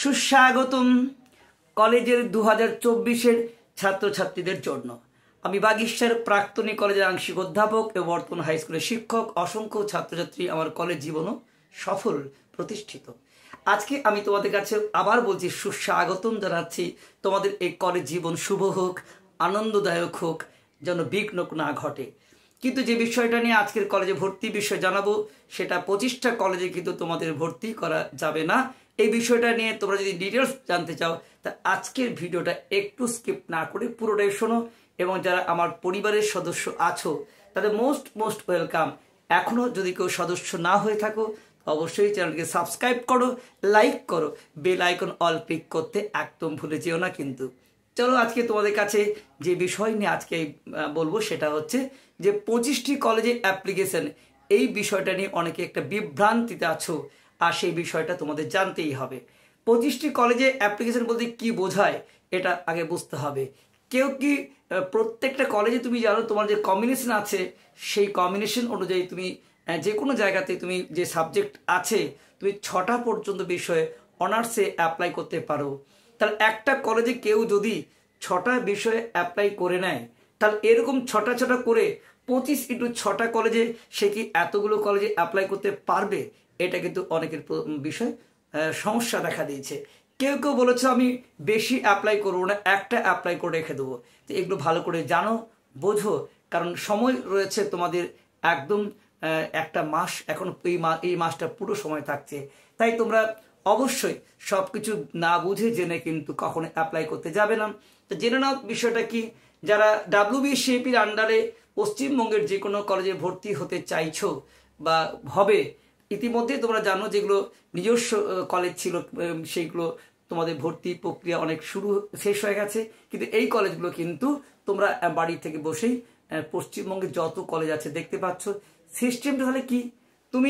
সুস্বাগতম কলেজের 2024-এর ছাত্রছাত্রীদের জন্য। আমি বাগিচার প্রাক্তনী কলেজের আংশিক অধ্যাপক এবং বর্তমান হাই স্কুলের শিক্ষক। অসংখ্য ছাত্রছাত্রী আমার কলেজ জীবনও সফল প্রতিষ্ঠিত। আজকে আমি তোমাদের কাছে আবার বলছি, সুস্বাগতম জানাচ্ছি। তোমাদের এই কলেজ জীবন শুভ হোক, আনন্দদায়ক হোক, যেন বিঘ্ন না ঘটে। কিন্তু যে বিষয়টা নিয়ে আজকের কলেজে ভর্তি বিষয় জানাবো, সেটা 25টা কলেজে কিন্তু তোমাদের ভর্তি করা যাবে না। এই বিষয়টা নিয়ে তোমরা যদি ডিটেলস জানতে চাও, তা আজকের ভিডিওটা একটু স্কিপ না করে পুরোটাই শোনো। এবং যারা আমার পরিবারের সদস্য আছো, তাদের মোস্ট ওয়েলকাম। এখনও যদি কেউ সদস্য না হয়ে থাকো, অবশ্যই চ্যানেলকে সাবস্ক্রাইব করো, লাইক করো, বেল আইকন অল ক্লিক করতে একদম ভুলে যেও না কিন্তু। চলো আজকে তোমাদের কাছে যে বিষয় নিয়ে আজকে বলবো, সেটা হচ্ছে যে 25টি কলেজে অ্যাপ্লিকেশন। এই বিষয়টা নিয়ে অনেকে একটা বিভ্রান্তিতে আছো, আর সেই বিষয়টা তোমাদের জানতেই হবে। 25টি কলেজে অ্যাপ্লিকেশন বলতে কি বোঝায়, এটা আগে বুঝতে হবে। কেউ কি প্রত্যেকটা কলেজে তুমি জানো তোমার যে কম্বিনেশন আছে, সেই কম্বিনেশন অনুযায়ী তুমি যে কোনো জায়গাতে তুমি যে সাবজেক্ট আছে, তুমি 6টা পর্যন্ত বিষয়ে অনার্সে অ্যাপ্লাই করতে পারো। তাহলে একটা কলেজে কেউ যদি 6টা বিষয়ে অ্যাপ্লাই করে নেয়, তাহলে এরকম 6টা করে 25 × 6টা কলেজে সে কি এতগুলো কলেজে অ্যাপ্লাই করতে পারবে? এটা কিন্তু অনেকের বিষয় সমস্যা দেখা দিয়েছে। কেউ কেউ বলেছে আমি বেশি অ্যাপ্লাই করবো না, একটা অ্যাপ্লাই করে রেখে দেবো। তো এগুলো ভালো করে জানো, বোঝো, কারণ সময় রয়েছে তোমাদের একদম একটা মাস, এখন এই মাসটা পুরো সময় থাকছে। তাই তোমরা অবশ্যই সব কিছু না বুঝে জেনে কিন্তু কখনো অ্যাপ্লাই করতে যাবে না। তো জেনে নাও বিষয়টা কি। যারা WBCAPর আন্ডারে পশ্চিমবঙ্গের যে কোনো কলেজে ভর্তি হতে চাইছো বা হবে, ইতিমধ্যে তোমরা জানো যেগুলো নিজস্ব কলেজ ছিল সেইগুলো তোমাদের ভর্তি প্রক্রিয়া অনেক শেষ হয়ে গেছে। কিন্তু এই কলেজগুলো কিন্তু তোমরা বাড়ি থেকে বসেই পশ্চিমবঙ্গে যত কলেজ আছে দেখতে পাচ্ছ। সিস্টেমটা তাহলে কি, তুমি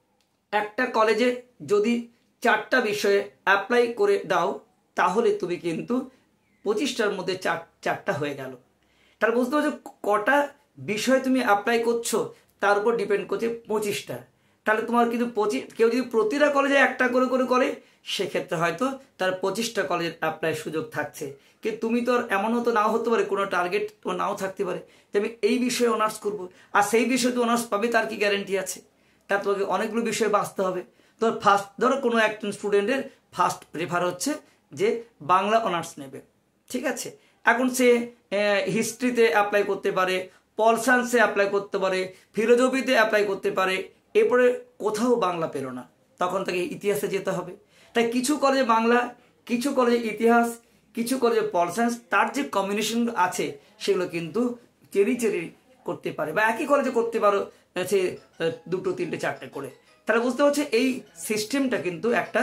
একটা কলেজে যদি 4টা বিষয়ে অ্যাপ্লাই করে দাও, তাহলে তুমি কিন্তু 25টার মধ্যে 4টা হয়ে গেল। তাহলে বুঝতে পারছো কটা বিষয় তুমি অ্যাপ্লাই করছো, তার উপর ডিপেন্ড করছে 25টা। তাহলে তোমার কিন্তু কেউ যদি প্রতিটা কলেজে একটা করে সেক্ষেত্রে হয়তো তার 25টা কলেজের অ্যাপ্লাই সুযোগ থাকছে। কিন্তু তুমি তো আর এমনও তো নাও হতে পারে, কোনো টার্গেট তো নাও থাকতে পারে যে আমি এই বিষয়ে অনার্স করবো, আর সেই বিষয়ে তো অনার্স পাবে তার কি গ্যারেন্টি আছে? তার তোমাকে অনেকগুলো বিষয় বাঁচতে হবে। ধরো কোনো একজন স্টুডেন্টের ফার্স্ট প্রেফার হচ্ছে যে বাংলা অনার্স নেবে, ঠিক আছে। এখন সে হিস্ট্রিতে অ্যাপ্লাই করতে পারে, পল সায়েন্সে অ্যাপ্লাই করতে পারে, ফিলোজফিতে অ্যাপ্লাই করতে পারে। এরপরে কোথাও বাংলা পেল না, তখন তাকে ইতিহাসে যেতে হবে। তাই কিছু কলেজে বাংলা, কিছু কলেজে ইতিহাস, কিছু কলেজে পল সায়েন্স, তার যে কম্বিনেশন আছে সেগুলো কিন্তু চেরি করতে পারে, বা একই কলেজে করতে পারো সে 2, 3, 4টে করে। তাহলে বুঝতে পারছো এই সিস্টেমটা কিন্তু একটা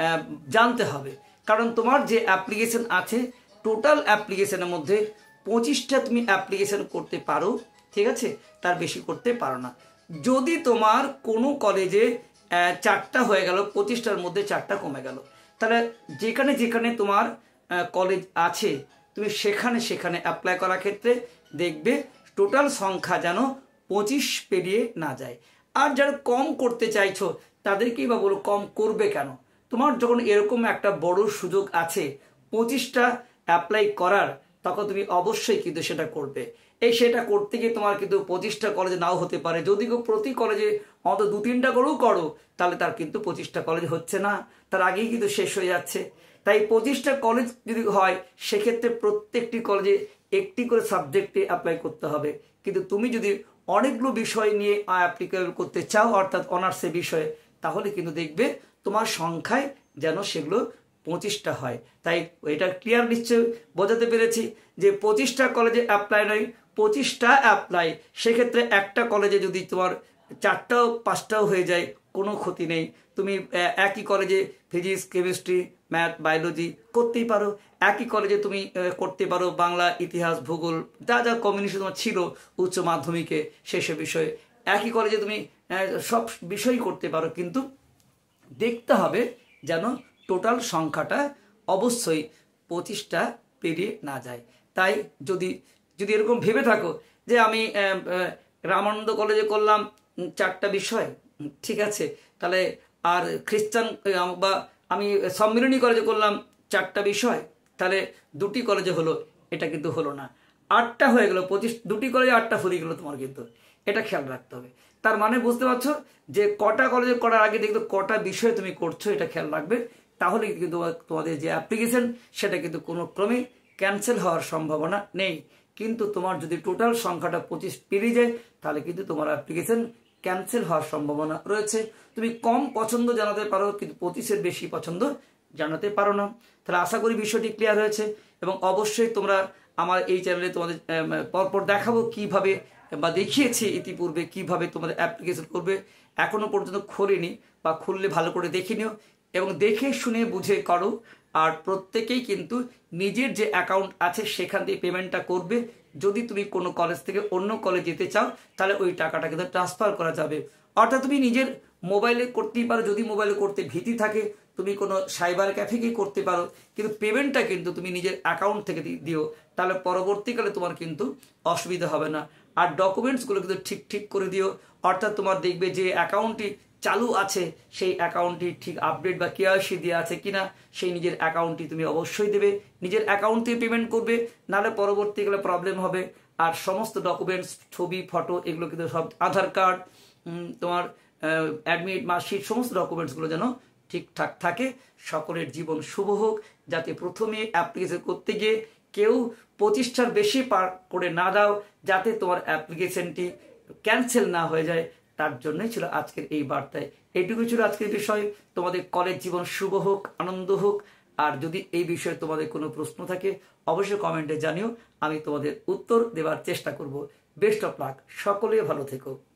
জানতে হবে। কারণ তোমার যে অ্যাপ্লিকেশন আছে, টোটাল অ্যাপ্লিকেশনের মধ্যে 25টা তুমি অ্যাপ্লিকেশন করতে পারো, ঠিক আছে, তার বেশি করতে পারো না। যদি তোমার কোনো কলেজে 4টা হয়ে গেল, 25টার মধ্যে 4টা কমে গেল, তাহলে যেখানে তোমার কলেজ আছে তুমি সেখানে অ্যাপ্লাই করার ক্ষেত্রে দেখবে টোটাল সংখ্যা যেন 25 পেরিয়ে না যায়। আর যারা কম করতে চাইছো তাদেরকেই বা বলো কম করবে কেন? তোমার যখন এরকম একটা বড় সুযোগ আছে 25টা অ্যাপ্লাই করার, তখন তুমি অবশ্যই কিন্তু সেটা করবে। সেটা করতে গিয়ে তোমার কিন্তু 25টা কলেজে নাও হতে পারে। যদি প্রতি কলেজে অন্তত 2-3টা করেও করো, তাহলে তার কিন্তু 25টা কলেজ হচ্ছে না, তার আগেই কিন্তু শেষ হয়ে যাচ্ছে। তাই 25টা কলেজ যদি হয়, সেক্ষেত্রে প্রত্যেকটি কলেজে একটি করে সাবজেক্টে অ্যাপ্লাই করতে হবে। কিন্তু তুমি যদি অনেকগুলো বিষয় নিয়ে অ্যাপ্লিকেবল করতে চাও, অর্থাৎ অনার্সের বিষয়ে, তাহলে কিন্তু দেখবে তোমার সংখ্যায় যেন সেগুলো 25টা হয়। তাই এটা ক্লিয়ার নিশ্চয় বোঝাতে পেরেছি যে 25টা কলেজে অ্যাপ্লাই নয়, 25টা অ্যাপ্লাই। সেক্ষেত্রে একটা কলেজে যদি তোমার 4টাও 5টাও হয়ে যায়, কোনো ক্ষতি নেই। তুমি একই কলেজে ফিজিক্স, কেমিস্ট্রি, ম্যাথ, বায়োলজি করতেই পারো। একই কলেজে তুমি করতে পারো বাংলা, ইতিহাস, ভূগোল, যা কম্বিনেশন তোমার ছিল উচ্চ মাধ্যমিকে সেসব বিষয়ে। একই কলেজে তুমি সব বিষয়ই করতে পারো, কিন্তু দেখতে হবে যেন টোটাল সংখ্যাটা অবশ্যই 25টা পেরিয়ে না যায়। তাই যদি এরকম ভেবে থাকো যে আমি রামানন্দ কলেজে করলাম 4টা বিষয়, ঠিক আছে, তাহলে আর খ্রিস্টান বা আমি সম্মিলনী কলেজে করলাম 4টা বিষয়, তাহলে 2টি কলেজে হলো, এটা কিন্তু হলো না। 8টা হয়ে গেল, 2টি কলেজে 8টা ফুরিয়ে গেল তোমার, কিন্তু এটা খেয়াল রাখতে হবে। তার মানে বুঝতে পারছো যে কটা কলেজে করার আগে দেখবে কটা বিষয় তুমি করছো, এটা খেয়াল রাখবে। তাহলে কিন্তু তোমাদের যে অ্যাপ্লিকেশন সেটা কিন্তু কোনো ক্রমে ক্যান্সেল হওয়ার সম্ভাবনা নেই। কিন্তু তোমার যদি টোটাল সংখ্যাটা 25 পেরিয়ে যায় তাহলে কিন্তু তোমার অ্যাপ্লিকেশন ক্যান্সেল হওয়ার সম্ভাবনা রয়েছে। তুমি কম পছন্দ জানাতে পারো কিন্তু 25-এর বেশি পছন্দ জানাতে পারো না। তাহলে আশা করি বিষয়টি ক্লিয়ার হয়েছে, এবং অবশ্যই তোমরা আমার এই চ্যানেলে তোমাদের পরপর দেখাবো কিভাবে, বা দেখিয়েছি ইতিপূর্বে কিভাবে তোমাদের অ্যাপ্লিকেশন করবে। এখনো পর্যন্ত খোলেনি, বা খুললে ভালো করে দেখে নিও এবং দেখে শুনে বুঝে করো। আর প্রত্যেকেই কিন্তু নিজের যে অ্যাকাউন্ট আছে সেখান থেকে পেমেন্টটা করবে। যদি তুমি কোনো কলেজ থেকে অন্য কলেজ যেতে চাও তাহলে ওই টাকাটা কিন্তু ট্রান্সফার করা যাবে। অর্থাৎ তুমি নিজের মোবাইলে করতেই পারো, যদি মোবাইলে করতে ভীতি থাকে তুমি কোনো সাইবার ক্যাফে গিয়ে করতে পারো, কিন্তু পেমেন্টটা কিন্তু তুমি নিজের অ্যাকাউন্ট থেকে দিও, তাহলে পরবর্তীকালে তোমার কিন্তু অসুবিধা হবে না। আর ডকুমেন্টসগুলো কিন্তু ঠিক করে দিও। অর্থাৎ তোমার দেখবে যে অ্যাকাউন্টটি চালু আছে সেই অ্যাকাউন্টটি ঠিক আপডেট বা কেওয়াইসি দেওয়া আছে কিনা, সেই নিজের অ্যাকাউন্টটি তুমি অবশ্যই দেবে, নিজের অ্যাকাউন্ট থেকে পেমেন্ট করবে, নাহলে পরবর্তীকালে প্রবলেম হবে। আর সমস্ত ডকুমেন্টস, ছবি, ফটো, এগুলো কিন্তু সব, আধার কার্ড, তোমার অ্যাডমিট, মার্কশিট, সমস্ত ডকুমেন্টসগুলো যেন ঠিকঠাক থাকে। সকলের জীবন শুভ হোক, যাতে প্রথমে অ্যাপ্লিকেশন করতে গিয়ে কেউ 25টার বেশি পার করে না দাও, যাতে তোমার অ্যাপ্লিকেশনটি ক্যান্সেল না হয়ে যায়। তার জন্যই ছিল আজকের এই বার্তায়। এইটুকুই ছিল আজকের বিষয়। তোমাদের কলেজ জীবন শুভ হোক, আনন্দ হোক। আর যদি এই বিষয়ে তোমাদের কোনো প্রশ্ন থাকে অবশ্যই কমেন্টে জানিও, আমি তোমাদের উত্তর দেওয়ার চেষ্টা করব। বেস্ট অফ লাক, সকলে ভালো থেকো।